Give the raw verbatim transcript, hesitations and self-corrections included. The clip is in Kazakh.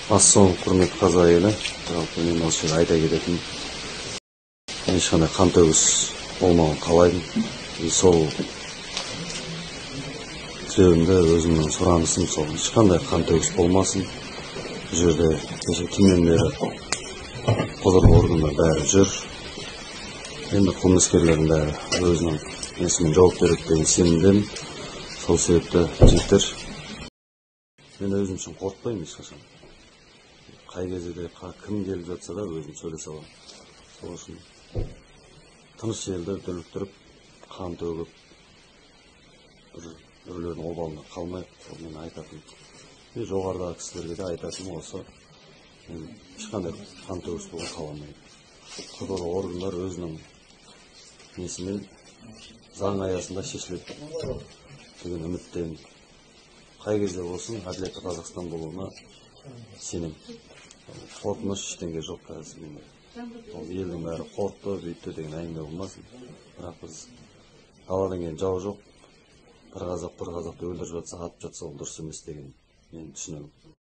Ассалам, құрметті қазақ елі. Жалпы мен осы жерде айта кететін, ешқандай қан төгіс болмауын қалаймын. И сол тілеуімді өзімнің сұранысым сол ешқандай қан төгіс болмасын. Бұл жерде кеше түннен бері құзырлы органдар бәрі жүр. Енді қылмыскерлердің бәрі өзінің несімен жауап береді деген сенімдемін. Сол себепті жігіттер, мен өзім үшін қорықпаймын ешқашан. Қай кезде де кім келіп жатса да өзім сөйлесе аламын. Сол үшін тыныш елді дүрліктіріп, қан төгіп, біреулердің обалына қалмайық. Сол мен айтатын. И жоғарыдағы кісілерге де айтатыным осы, мен ешқандай қан төгіс болуын қаламаймын. Құзырлы органдар өзінің несімен заң аясында шешіледі деген үміттемін. Қай кезде болсын әділетті Қазақстан болуына сенем. Қорқыныш ештеңе жоқ қазір менде. Ол елдің бәрі қорқты, бүйтті деген әңгіме болмасын. Бірақ біз даладан келген жау жоқ. Бір қазақ бір қазақты өлтіріп жатса, атып жатса, ол дұрыс емес деген мен түсінемін.